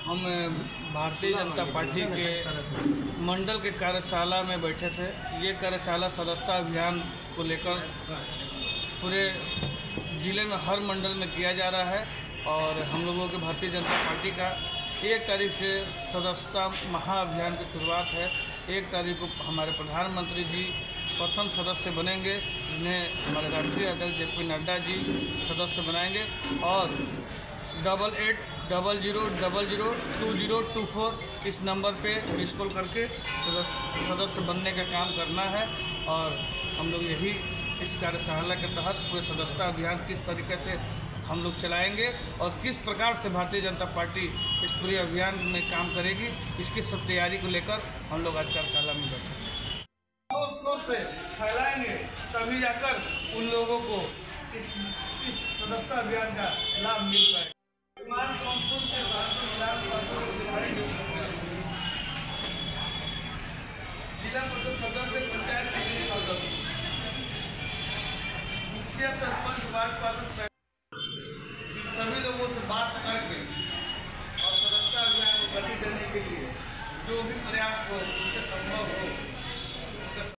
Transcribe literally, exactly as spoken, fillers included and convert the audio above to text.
हम भारतीय जनता पार्टी के मंडल के कार्यशाला में बैठे थे। ये कार्यशाला सदस्यता अभियान को लेकर पूरे ज़िले में हर मंडल में किया जा रहा है और हम लोगों के भारतीय जनता पार्टी का एक तारीख से सदस्यता महाअभियान की शुरुआत है। एक तारीख को हमारे प्रधानमंत्री जी प्रथम सदस्य बनेंगे, जिन्हें हमारे राष्ट्रीय अध्यक्ष जे पी नड्डा जी सदस्य बनाएंगे और double eight double zero double zero two zero two four इस नंबर पे मिस कॉल करके सदस्य सदस्य बनने का काम करना है। और हम लोग यही इस कार्यशाला के तहत पूरे सदस्यता अभियान किस तरीके से हम लोग चलाएंगे और किस प्रकार से भारतीय जनता पार्टी इस पूरे अभियान में काम करेगी, इसकी सब तैयारी को लेकर हम लोग आज कार्यशाला में बैठे हैं। जोर शोर से फैलाएंगे तभी जाकर उन लोगों को इस इस सदस्यता अभियान का लाभ मिल पाए। के जिला परिषद सदस्य, पंचायत सदस्य, मुखिया, सरपंच, वार्ड पार्षद सभी लोगों से बात करके और सदस्यता अभियान को गति देने के लिए जो भी प्रयास हो उससे संभव हो